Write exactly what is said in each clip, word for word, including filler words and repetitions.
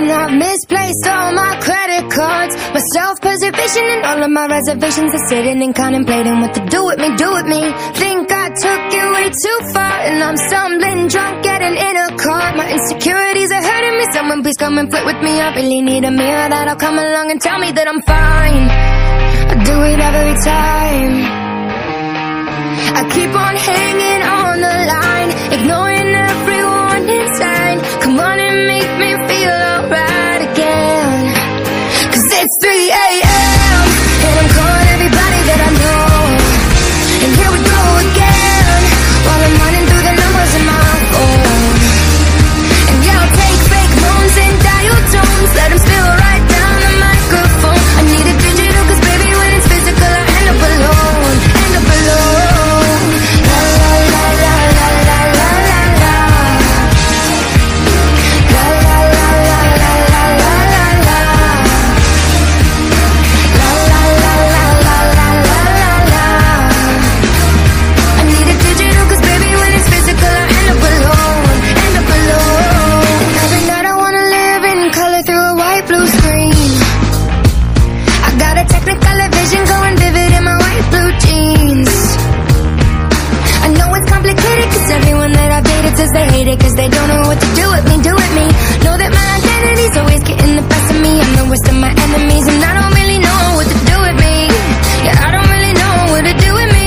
And I've misplaced all my credit cards. My self-preservation and all of my reservations are sitting and contemplating what to do with me, do with me. Think I took it way too far, and I'm stumbling drunk, getting in a car. My insecurities are hurting me. Someone please come and flirt with me. I really need a mirror that'll come along and tell me that I'm fine. I do it every time. I keep on hanging on the line, ignoring every warning sign. Come on and make me feel alright again. Cause it's three A M and I'm calling everybody that I know. And here we go again, while I'm running through the numbers in my phone. And yeah, I'll take fake moans and dial tones, let them spill right down the microphone. I need a digital cause baby when it's physical I end up alone, end up alone. La la la la la la la la la. La la la la la la la la la. La la la la la la la la la. I need a digital cause baby when it's physical I end up alone, end up alone. Every night I wanna live in color through a white blue screen. I got a technicolor vision going vivid in my white blue jeans. I know it's complicated cause everyone that I've dated says they hate it cause they don't know what to do with me, do with me. Know that my identity's always getting the best of me. I'm the worst of my enemies and I don't really know what to do with me. Yeah, I don't really know what to do with me.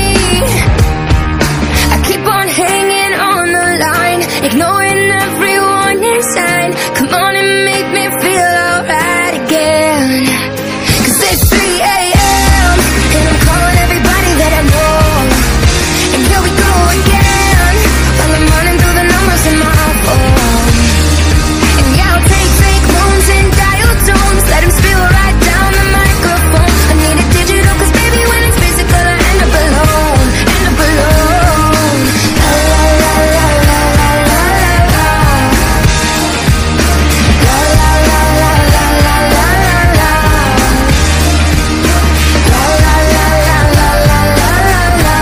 I keep on hanging on the line, ignoring every warning sign. Come on and make me feel alright again. Cause it's three A M and I'm calling everybody that I know. And here we go again, while I'm running through the numbers in my phone. And yeah, I'll take fake moans and dial tones, let them spill right down the microphone. I need a digital cause baby when it's physical I end up alone, end up alone. La la la la la la la la la. La la la la la la la la la. La la la la la la la la la.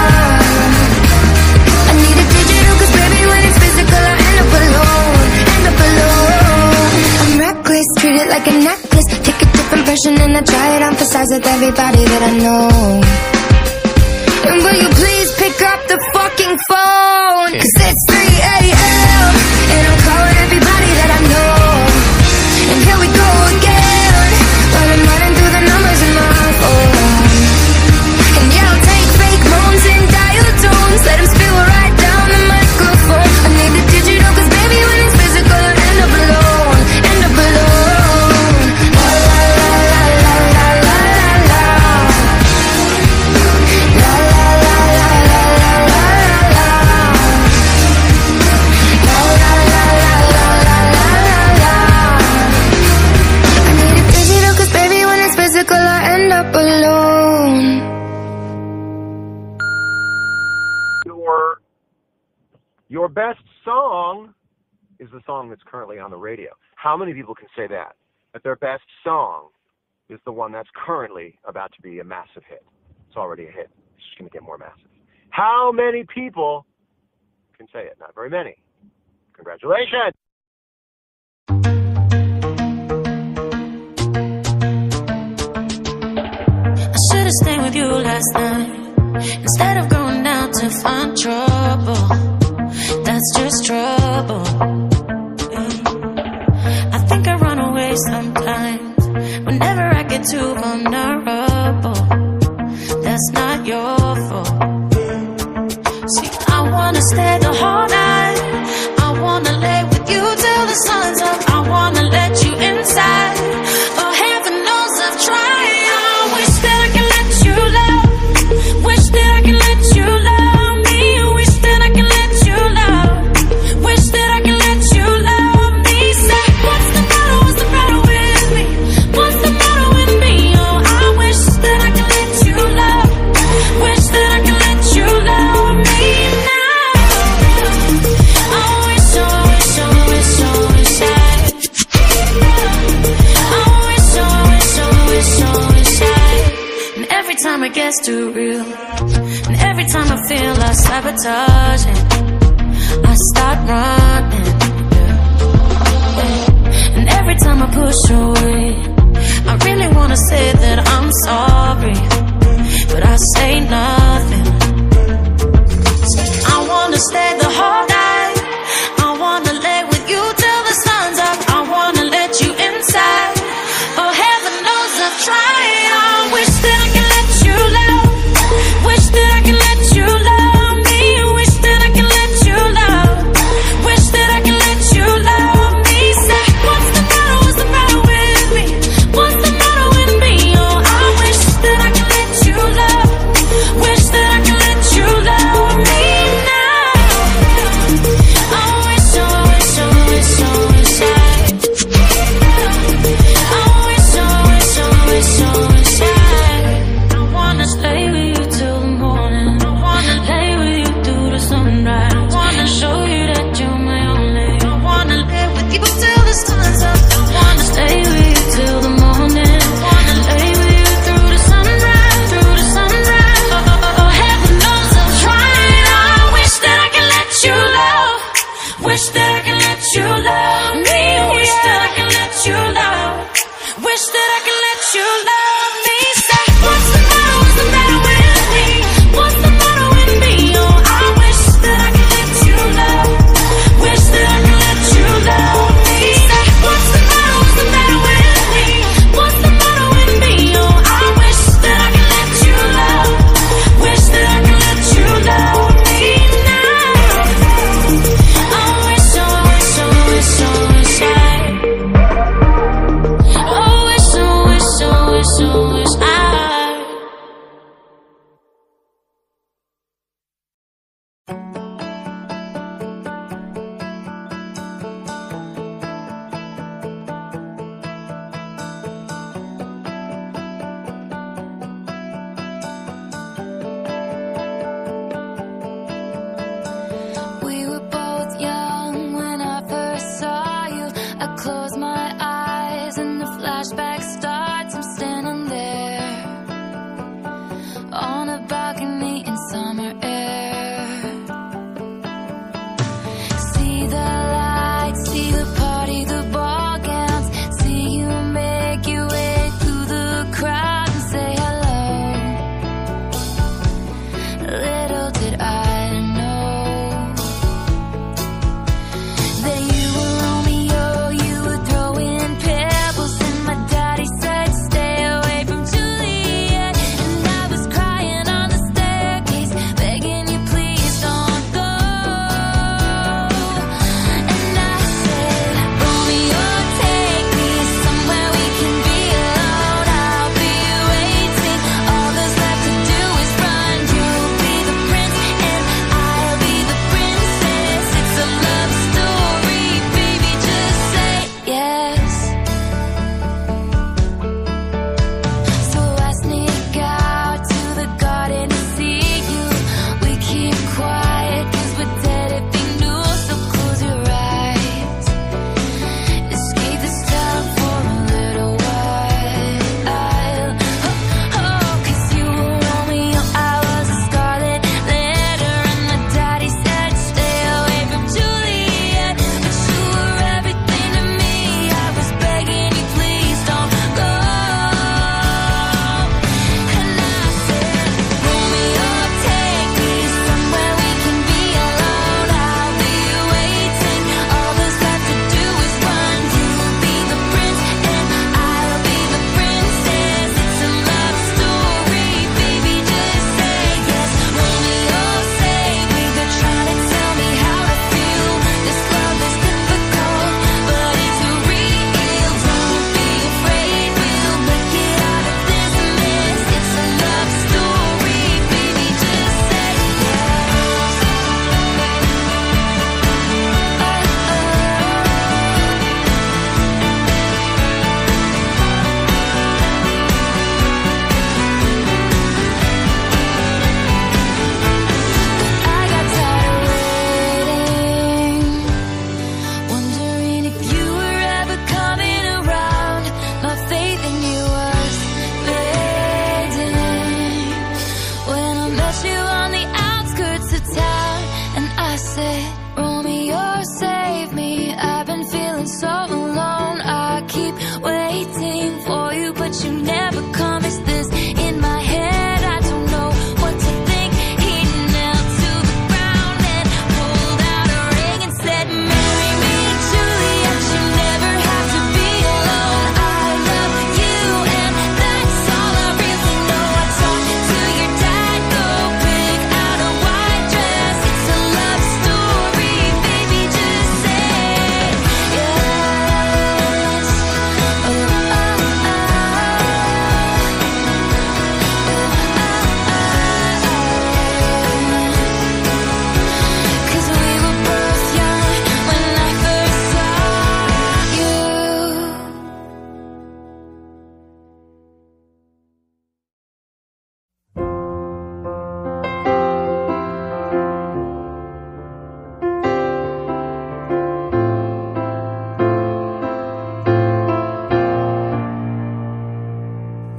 I need a digital cause baby when it's physical I end up alone, end up alone. I'm reckless, treat it like a necklace. Take a different version and I try it on for size with everybody that I know. And will you please pick up the fucking phone? Cause it's three A M and I'm calling everybody that I know. And here we go again, while I'm running through the numbers in my phone. And yeah, I'll take fake moans and dial tones, let them spill right down the microphone. I need the digital cause baby when it's physical I end up alone, end up alone. La la la la la la la la la. La la la la la la la la la. La la la la la la la la la. I need a digital cause baby when it's physical I end up alone. Your, your best song is the song that's currently on the radio. How many people can say that? That their best song is the one that's currently about to be a massive hit. It's already a hit. It's just going to get more massive. How many people can say it? Not very many. Congratulations. I should've stayed with you last night instead of going out to find trouble. That's just trouble. I think I run away sometimes whenever I get too vulnerable. That's not your fault. See, I wanna stay the whole night. I wanna lay with you till the sun's up. I wanna let you inside. Oh, heaven knows I've tried. I wish that I can let you love. Wish that I can let you love me. Wish that I can let you love. Wish that I can let you love me. Say, what's the matter? What's the matter with me? What's the matter with me? Oh, I wish that I can let you love. Wish that I can let you love me now. I wish, I wish, I wish, I wish I. I wish, I wish, I wish, I wish I. And every time it gets too real, and every time I feel like sabotaging, I start running. And every time I push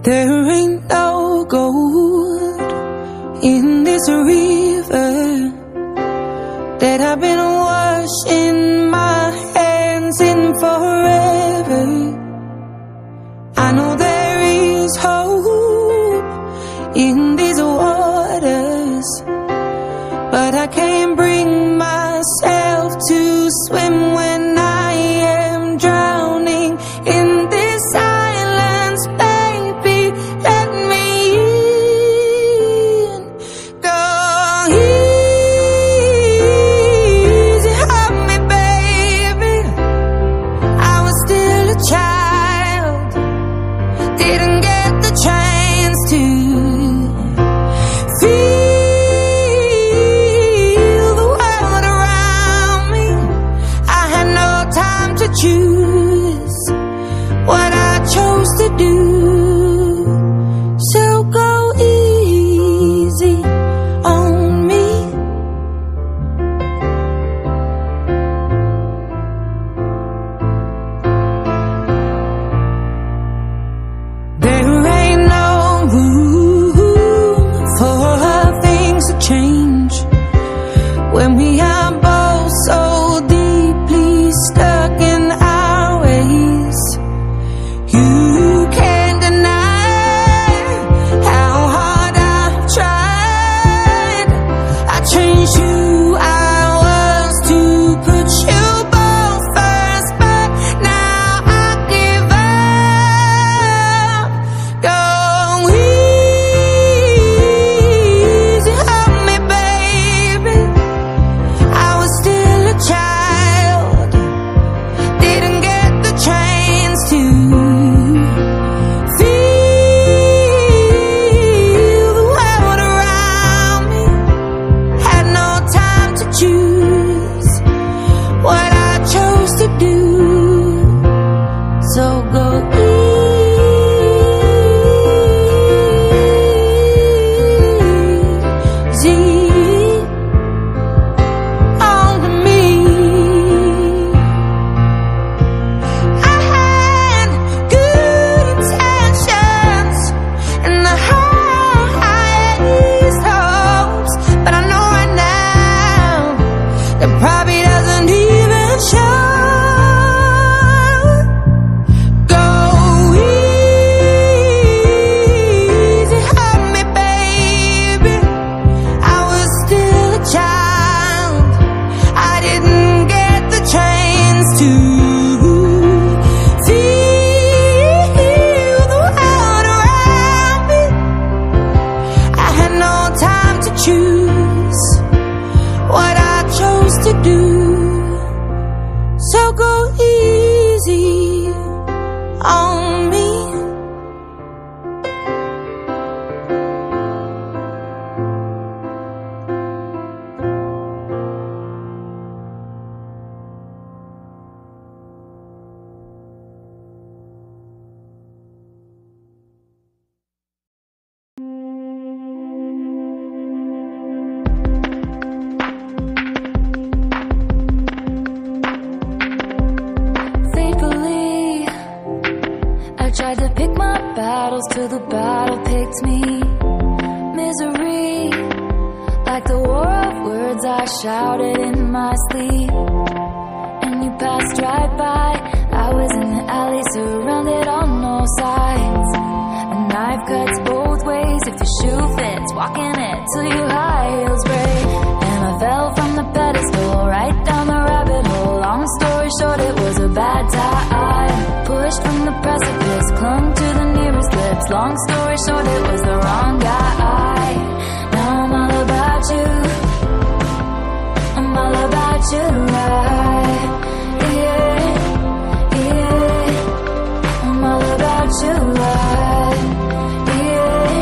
There ain't no gold in this river that I've been washing my hands in forever. I know there is hope in these waters, but I can't bring myself to swim when I am drowning in this silence. Baby, let me in. Go easy on me, baby. I was still a child, didn't get the chance to feel the world around me. I had no time to choose what I chose to do. So go easy on me. There ain't no room for things to change when we are both so deeply stuck in our ways. You can't deny how hard I've tried. I changed who I was to put you both first, but now I give up. Go easy on me, baby. I was still a child, didn't get the chance to feel the world around me. Had no time to choose what I chose to do. So go easy on me. I had good intentions and the highest hopes, but I know right now that probably doesn't even show. Go easy on me, baby. I was still a child, I didn't get the chance to feel the world around me. I had no time to choose what I chose to do. So go easy on me. Faithfully, I tried to pick my battles till the battle picked me. Misery, like the war of words I shouted in my sleep. And you passed right by. I was in the alley, surrounded on all sides. A knife cuts both ways if the shoe fits. Walking it till your high heels break. And I fell from the pedestal right down the rabbit hole. Long story short, it was a bad time. Pushed from the precipice, clung to the nearest lips. Long story short, it was the wrong guy. Now I'm all about you, I'm all about you, right? Yeah, yeah, I'm all about you, right? Yeah,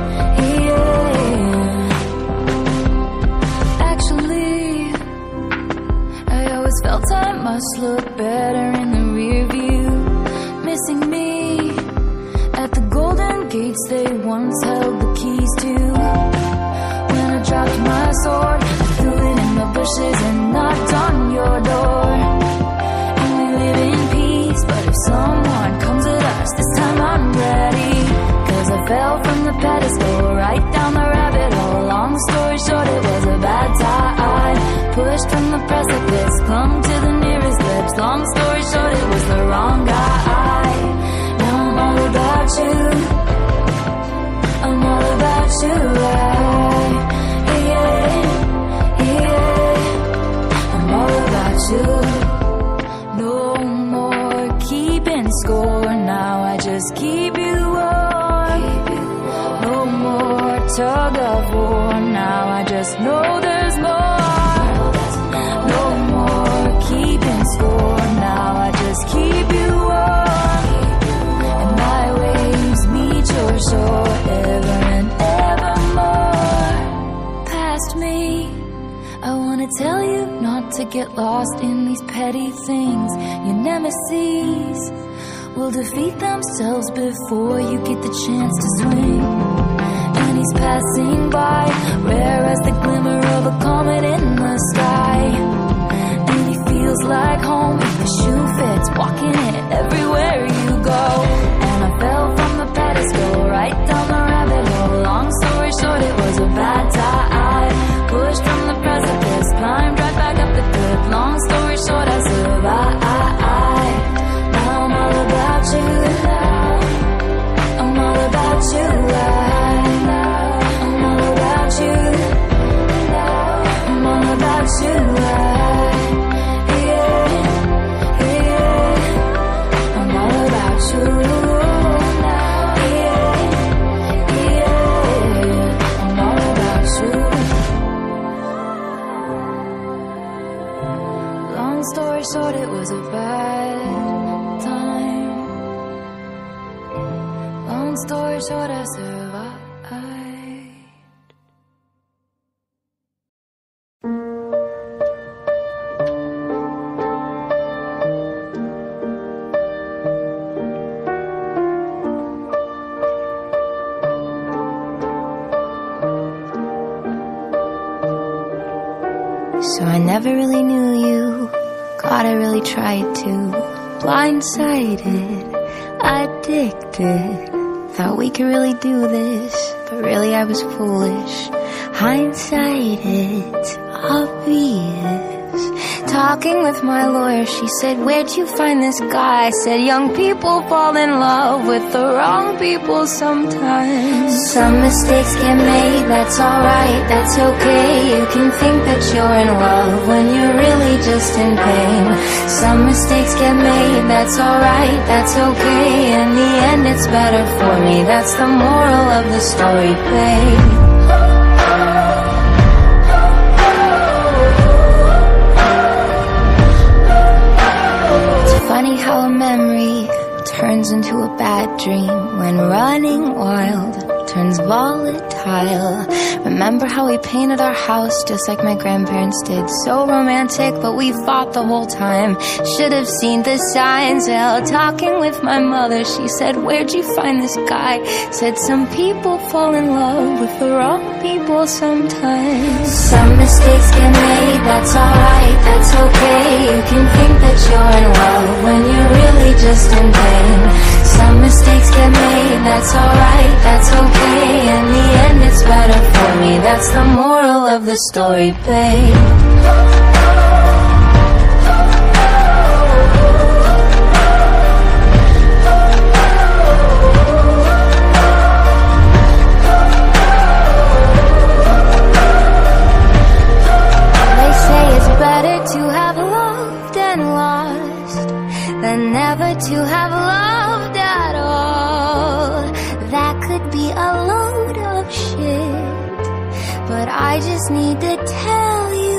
yeah. Actually, I always felt I must look better in the rear view. Missing me at the golden gates they once held the keys to. When I dropped my sword, I threw it in the bushes and knocked on your door. And we live in peace, but if someone comes at us, this time I'm ready. 'Cause precipice, clung to the nearest lips. Long story short, it was the wrong guy. Now I'm all about you. I'm all about you. I, yeah, yeah. I'm all about you. No more keeping score. Now I just keep you warm. No more tug of war. Now I just know there's more. No more keeping score. Now I just keep you warm. And my waves meet your shore ever and evermore. Past me, I wanna tell you not to get lost in these petty things. Your nemesis will defeat themselves before you get the chance to swing. And he's passing by, rare as the glimmer of a comet in the sky. And he feels like home if the shoe fits, walking it everywhere you go. And I fell from the pedestal, right down the rabbit hole. Long story short, it was a bad time. Pushed from the precipice, climbed right back up the cliff. Long story short, I survived. Now I'm all about you. I'm all about you. I'm all about you. I'm all about you. Yeah, yeah. I'm all about you. Yeah, yeah. I'm all about you. Long story short, it was a bad time. Long story short, I survived. So I never really knew you. God, I really tried to. Blindsided, addicted. Thought we could really do this, but really I was foolish. Hindsight, it's obvious. Talking with my lawyer, she said, where'd you find this guy? I said, young people fall in love with the wrong people sometimes. Some mistakes get made, that's alright, that's okay. You can think that you're in love when you're really just in pain. Some mistakes get made, that's alright, that's okay. In the end it's better for me, that's the moral of the story, babe. Funny how a memory turns into a bad dream when running wild turns volatile. Remember how we painted our house just like my grandparents did? So romantic, but we fought the whole time. Should have seen the signs. Hell, talking with my mother, she said, where'd you find this guy? Said, some people fall in love with the wrong people sometimes. Some mistakes get made, that's alright, that's okay. You can think that you're in love when you're really just in pain. Some mistakes get made, that's alright, that's okay. In the end it's better for me, that's the moral of the story, babe. To have loved and lost than never to have loved at all. That could be a load of shit, but I just need to tell you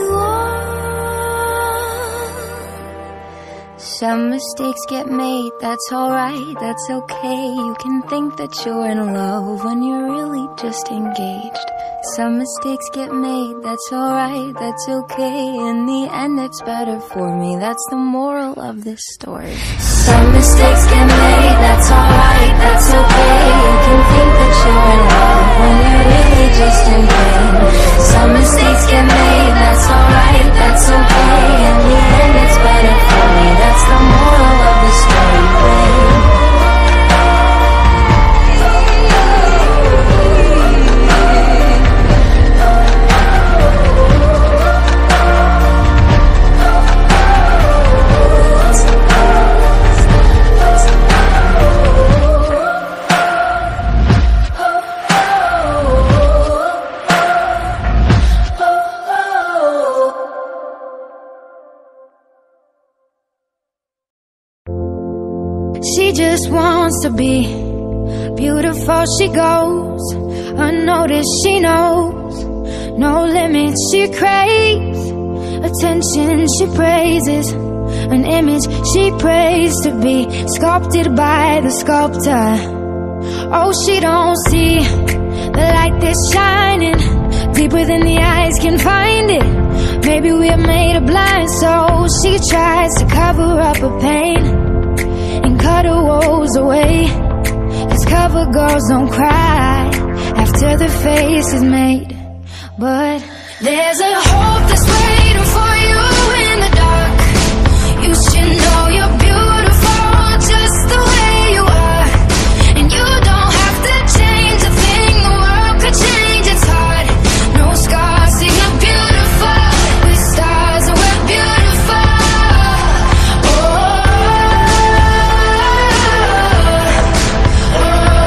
all. Some mistakes get made, that's alright, that's okay. You can think that you're in love when you're really just engaged. Some mistakes get made, that's alright, that's okay. In the end it's better for me, that's the moral of this story. Some mistakes get made, that's alright, that's okay. You can think that you're in love when you're really just in pain. Some mistakes get made, that's alright, that's okay. In the end it's better for me, that's the moral of the story, babe. She just wants to be beautiful. She goes unnoticed, she knows no limits. She craves attention, she praises an image she prays to be sculpted by the sculptor. Oh, she don't see the light that's shining deeper than the eyes can find it. Maybe we're made of blind, so she tries to cover up her pain and cut her woes away. 'Cause cover girls don't cry after the face is made. But there's a hope that's waiting for you in the dark. You should know you're beautiful just the way you are. And you don't have to change a thing, the world could change, it's hard. No scars, see you're beautiful. With stars and we're beautiful. Oh, oh,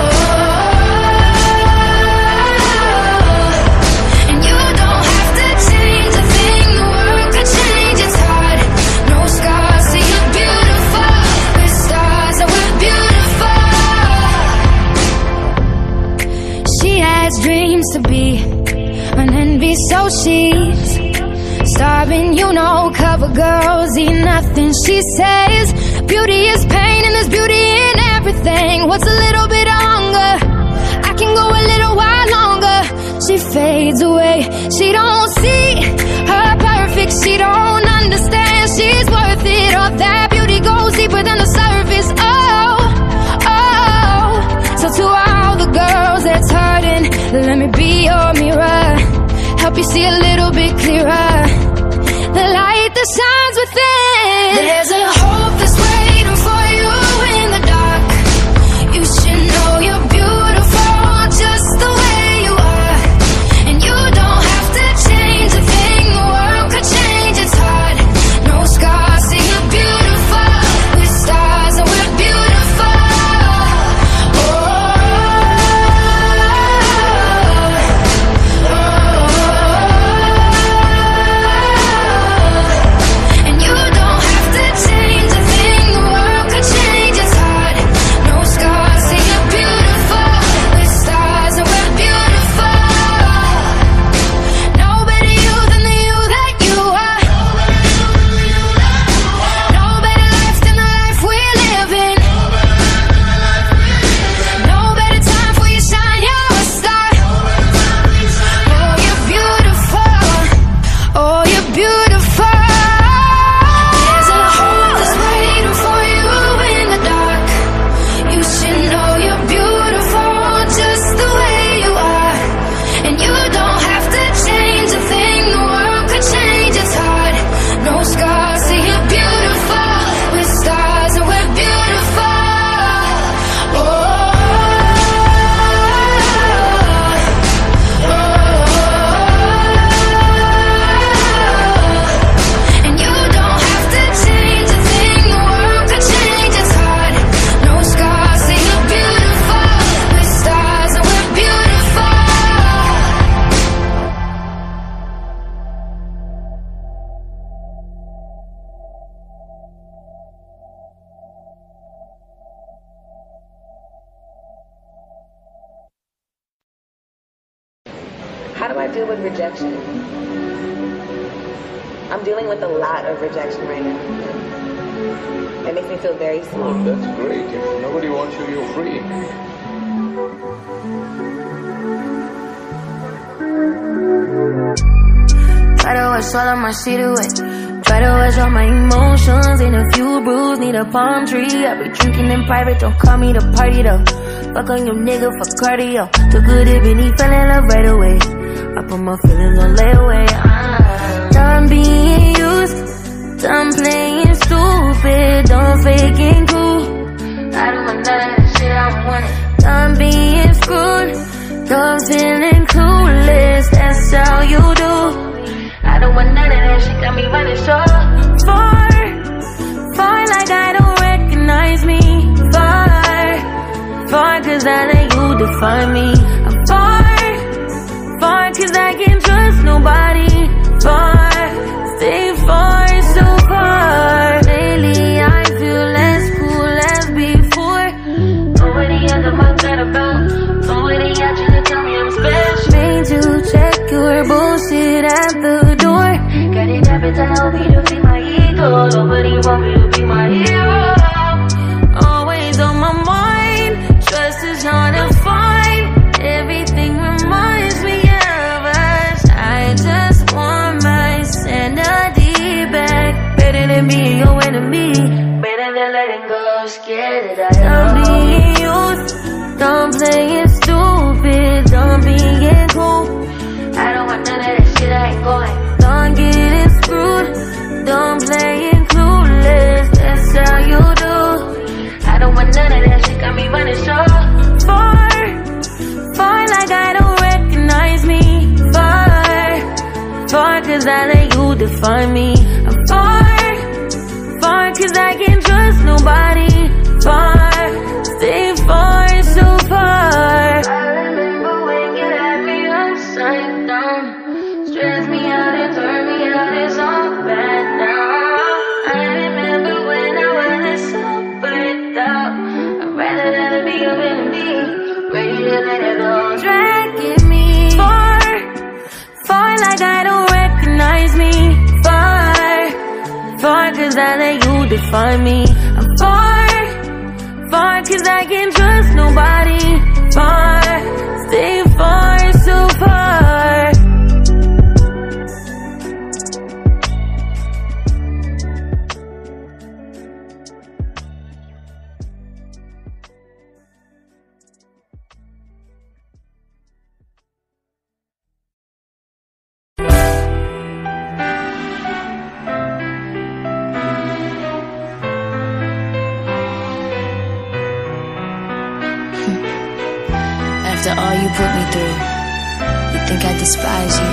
oh. And you don't have to change a thing, the world could change, it's hard. No scars, see you're beautiful. With stars and we're beautiful. She has dreams to be an envy, so she's starving, you know. Cover girls eat nothing, she says. Beauty is pain and there's beauty in everything. What's a little bit of hunger? I can go a little while longer. She fades away, she don't see her perfect, she don't understand she's worth it. All that beauty goes deeper than the surface. Oh, oh. So to all the girls that's hurting, let me be your mirror, help you see a little bit clearer, the light that shines within. There's a hope that's waiting for you in the dark. You should know you're beautiful just the way you are. And you don't have to change a thing, the world could change, it's hard. No scars, see you're beautiful. With stars and we're beautiful. Oh, oh, oh. And you don't have to change a thing, the world could change, it's hard. No scars, see you're beautiful. With stars and we're beautiful. No better you than the you that you are. No better life than the life we're living. No better time for you shine, you're a star. Oh, you're beautiful. Oh, you're beautiful. There's a hope that's waiting for you in the dark. You should know you're beautiful just the way you are. And you don't have to change a thing, the world could change, it's hard. No scars, see you're beautiful. With stars and we're beautiful. Oh, oh, oh. And you don't have to change a thing, the world could change, it's hard. No scars, see you're beautiful. With stars and we're beautiful. How do I deal with rejection? I'm dealing with a lot of rejection right now. It makes me feel very small. Well, that's great. If nobody wants you, you're free. Try to wash all of my shit away. Try to wash all my emotions in a few brews. Need a palm tree. I be drinking in private. Don't call me to party though. Fuck on your nigga for cardio. Too good if he fell in love right away. I put my feelings on layaway. Ah. Done being used, done playing stupid, done faking cool. I don't want none of that shit, I want it. Done being screwed, done feeling clueless. That's how you do. I don't want none of that shit, got me running so far, far like I don't recognize me. Far, far 'cause I let you define me. I'm far, far 'cause I can't trust nobody. Far, stay far, so far. Lately I feel less cool as before. Done being used, done playing stupid, done being cool. I don't want none of that shit, I ain't going. Done getting screwed, done playing clueless, that's how you do. I don't want none of that shit, got me running short. Far, far like I don't recognize me. Far, far cause I let you define me. I'm far, far cause I can't trust nobody. Far, stay far, so far. I remember when you had me upside down, stress me out and turn me out, it's all bad now. I remember when I wasn't so put out. I'd rather than be a baby, ready to let it go. Dragging me far, far like I don't recognize me. Far, far cause I let you define me. I'm far, far cause I can't trust nobody. Far, stay far, so far. After all you put me through, you think I despise you.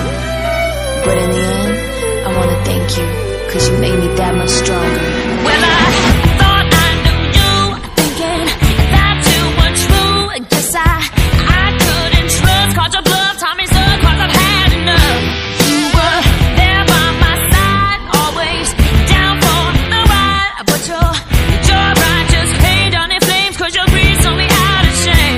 But in the end, I wanna thank you, cause you made me that much stronger. Well, I thought I knew you, thinking that you were true. I guess I, I couldn't trust, caught your bluff, taught me so, cause I've had enough. You were there by my side, always down for the ride. But your, your ride just paid on in flames, cause your greed sold me out of shame.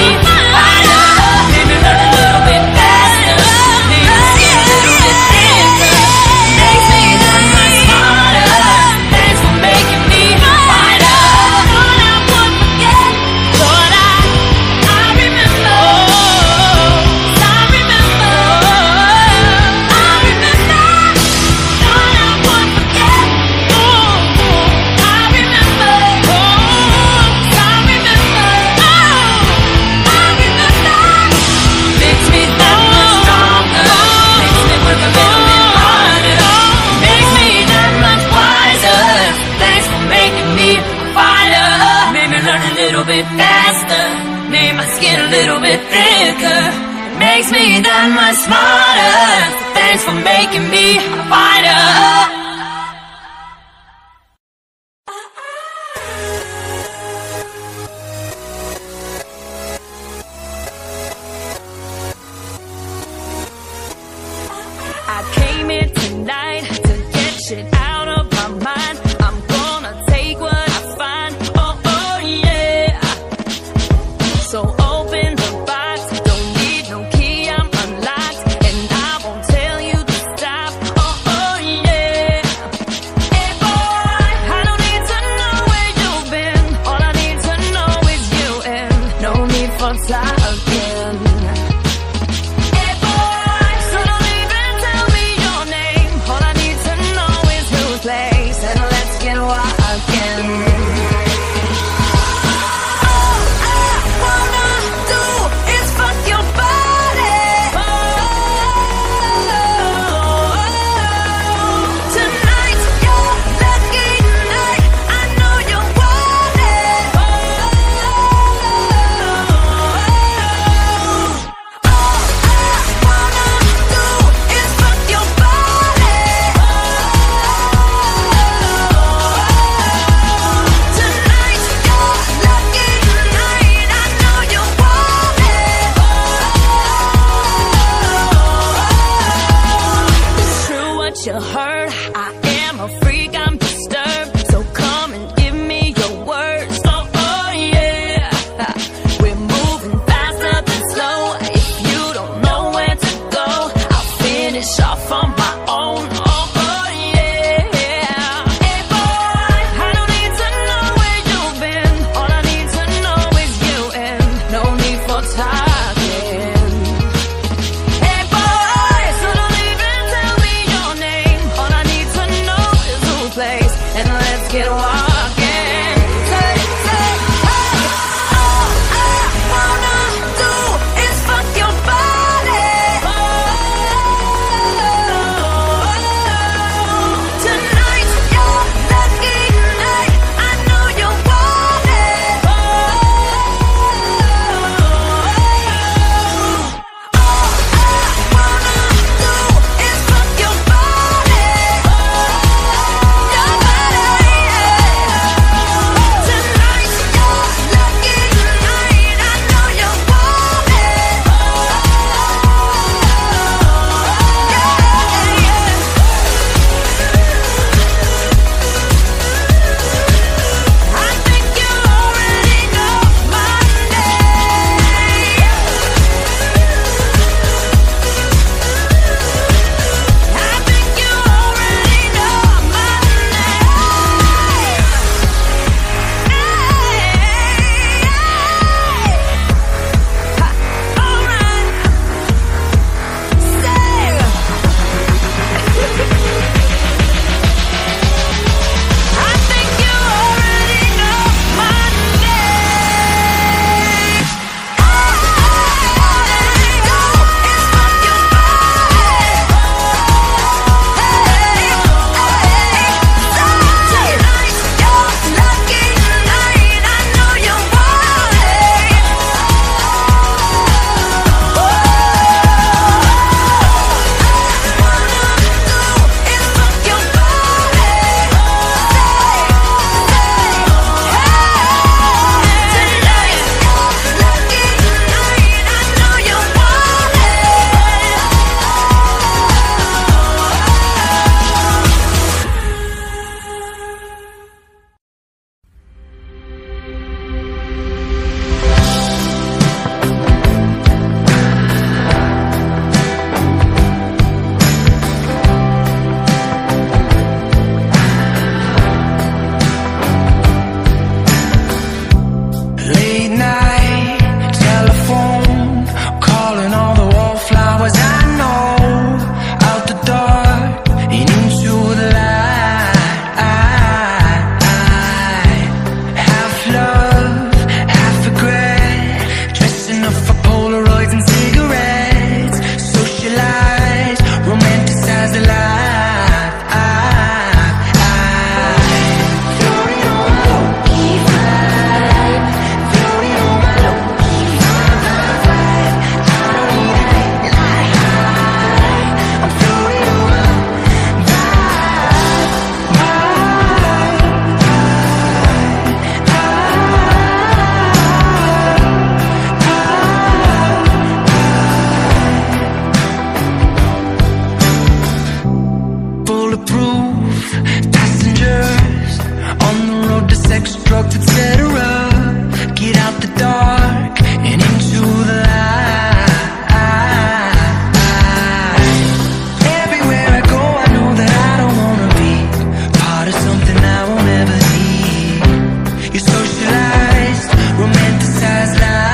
Yeah. that much smarter. Thanks for making me a fighter. I came here tonight to get shit out of my mind. I'm gonna take what I find. Oh, oh, yeah. So open the box. Don't need no key, I'm unlocked. And I won't tell you to stop. Oh, oh, yeah. Hey, boy, I don't need to know where you've been. All I need to know is you, and no need for talking. You heard, I am a freak, I'm disturbed. So come and give me your words. Oh, oh yeah. We're moving faster than slow. If you don't know where to go, I'll finish off on my own. Oh, oh yeah. Hey boy, I don't need to know where you've been. All I need to know is you, and no need for talking. Hey boy, so don't even tell me your name. All I need to know is who plays, and let's get walking. Say, say, hey. All I wanna do is fuck your body. Oh, tonight's your lucky night. I know you want it. Oh, all I wanna do is fuck your body. Your body, yeah. passengers on the road to sex, drugs, et cetera. Get out the dark and into the light. Everywhere I go, I know that I don't wanna be part of something I won't ever need. You're socialized, romanticized life.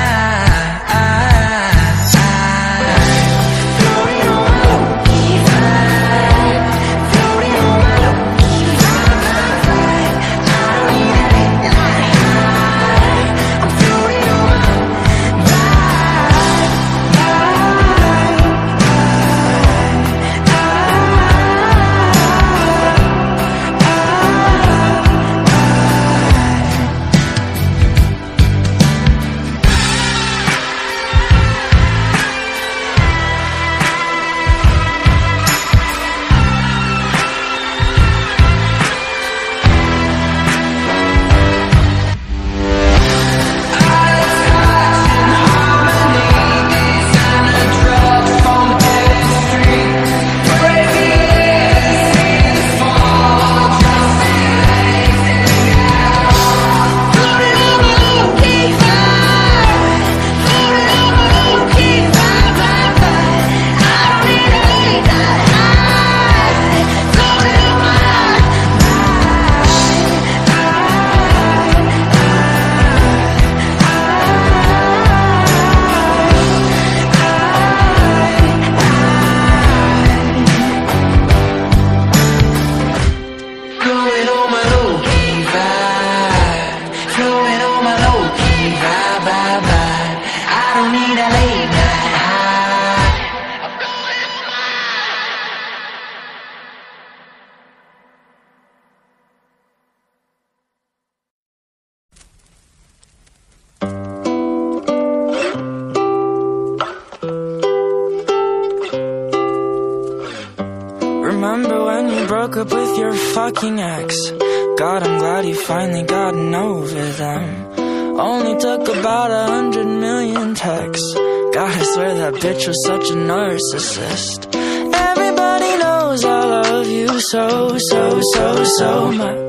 Remember when you broke up with your fucking ex? God, I'm glad you finally gotten over them. Only took about a hundred million texts. God, I swear that bitch was such a narcissist. Everybody knows I love you so, so, so, so much.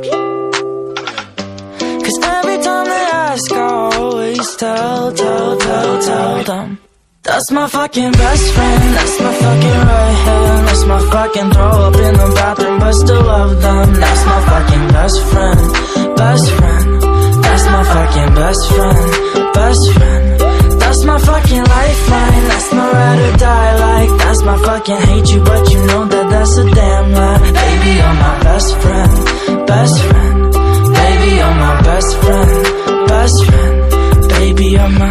Cause every time they ask, I always tell, tell, tell, tell them that's my fucking best friend, that's my fucking right hand, that's my fucking throw up in the bathroom but still love them. That's my fucking best friend, best friend. That's my fucking best friend, best friend. That's my fucking lifeline, that's my ride or die like. That's my fucking hate you but you know that that's a damn lie. Baby, you're my best friend, best friend. Baby, you're my best friend, best friend. Baby, you're my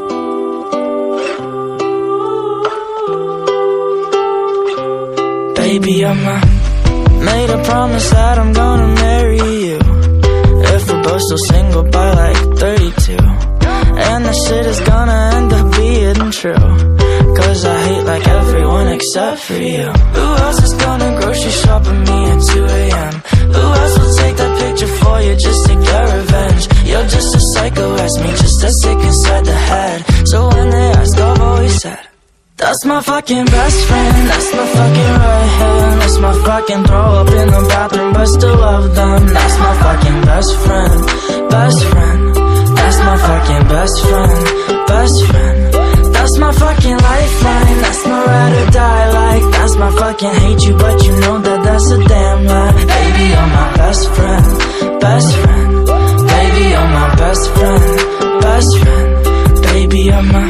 Baby, I'm a made a promise that I'm gonna marry you if we're both still single by like thirty-two. And that shit is gonna end up being true, cause I hate like everyone except for you. Who else is gonna grocery shop with me at two a m? Who else will take that picture for you just to get revenge? You're just as psycho as me, just as sick inside the head. So when they ask, I've always said that's my fucking best friend, that's my fucking right hand, that's my fucking throw up in the bathroom but still love them. That's my fucking best friend, best friend. That's my fucking best friend, best friend. That's my fucking lifeline, that's my ride or die like. That's my fucking hate you but you know that that's a damn lie. Baby, you're my best friend, best friend. Baby, you're my best friend, best friend. Baby, you're my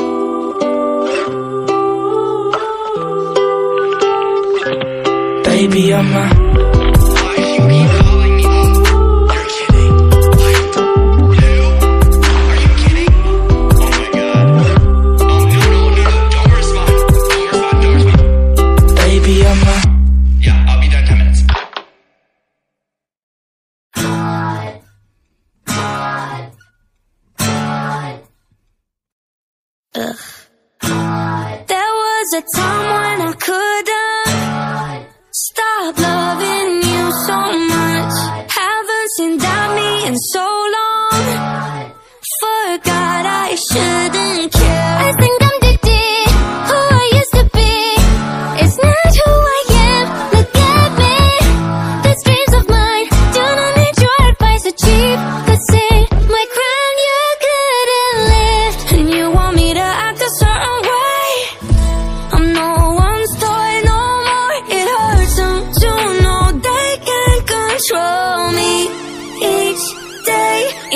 Baby, you're my Why do you keep calling me? You're kidding. Like, who? Are you kidding? Oh my god. Oh no, no, no, no. Don't respond. Don't respond, don't respond. Baby, you're my Yeah, I'll be done in ten minutes.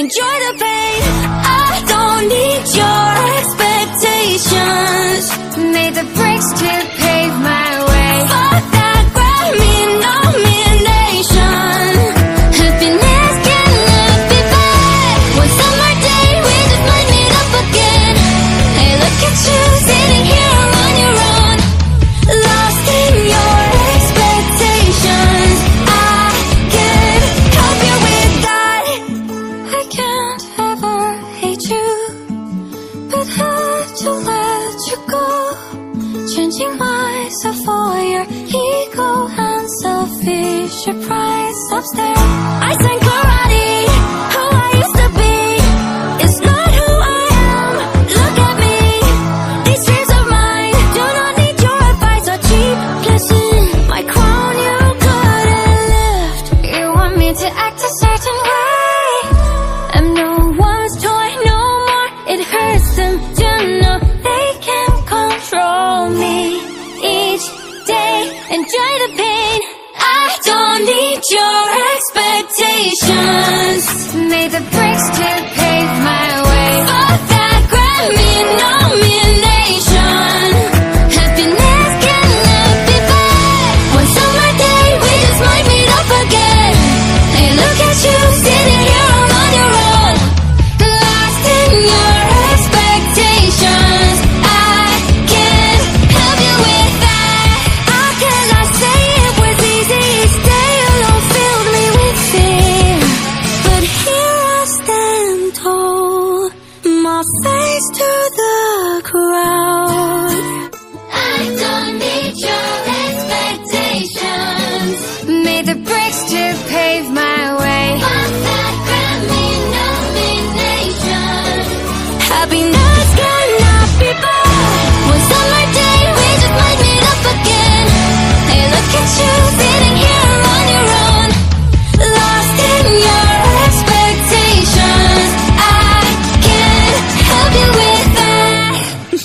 enjoy the pain. I don't need your expectations. Made the bricks to pave my way. Fuck that Grammy nomination. Happiness cannot be bad. One summer day we just might meet up again. Hey, look at you sitting here on your own, lost in your expectations. I can't help you with that. I can't ever hate you, but had to let you go. Changing myself for your ego and selfish your price upstairs. I sang karate, who I used to be is not who I am. Look at me, these dreams of mine do not need your advice or cheap blessing. My crown you couldn't lift. You want me to act a certain way. I'm no one's toy no more. It hurts them to know they can control me each day. Enjoy the pain. I don't need your expectations. Made the bricks to pave my way. Fuck that Grammy nomination. Happiness cannot be bad. One summer day we just might meet up again. Hey, look at you sitting here all on your own, lost in your expectations. I can't help you with that. How can I say it was easy? Stay alone filled me with fear, But here I stand tall, my face to the crowd. I don't need your expectations. made the bricks to pave my way. Fuck that Grammy nomination. Happiness cannot be bad. One summer day we just might meet up again. Hey, look at you sitting here on your own, lost in your expectations. I can't help you with that.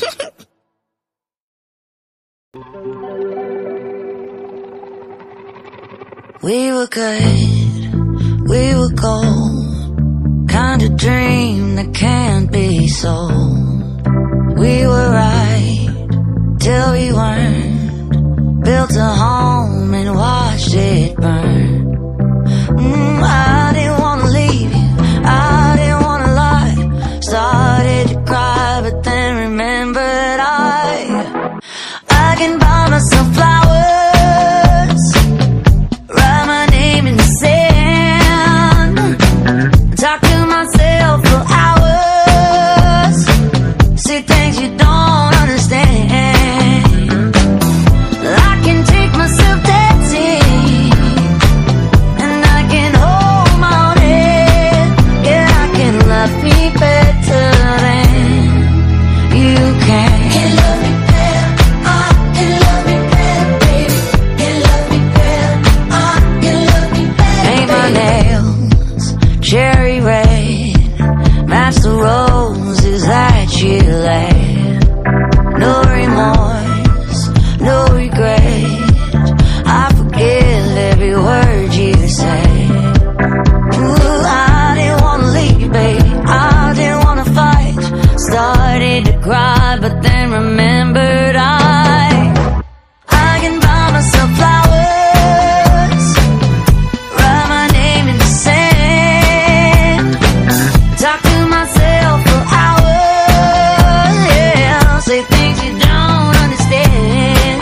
We were good, we were gold, kind of dream that can't be sold. We were right till we weren't, built a home and watched it burn. Mm, I didn't wanna leave you, I didn't wanna lie. Started to cry, but then remembered I I can buy myself flowers, write my name in the sand, talk to myself for hours, say things you don't understand. I can take myself dancing, and I can hold my own head. Yeah, I can love me better than you can. Can love me better, I can love me better, baby. Can love me better, I can love me better. Paint my nails cherry red, match the roses that you laid. No remorse, no regret, I forgive every word you say. Ooh, I didn't wanna leave, baby, I didn't wanna fight. Started to cry, but then remembered I I can buy myself flowers, write my name in the sand, talk to myself for hours, yeah, say things you don't understand.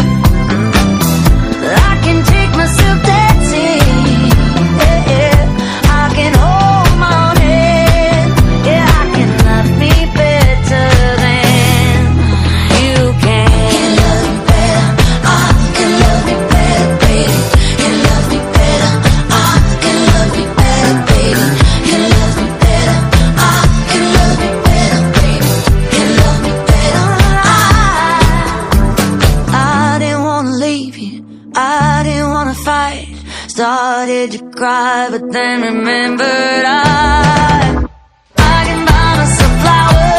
I can take myself dancing, yeah, yeah. I can hold my own head, yeah, I can love me better than you can. Can love me better, I can love me better, baby. Can love me better, I can love me better, baby. Can love me better, I can love me better, baby. Can love me better, I I didn't wanna leave you, I didn't wanna fight. Started to cry, but then remembered I I can buy myself flowers,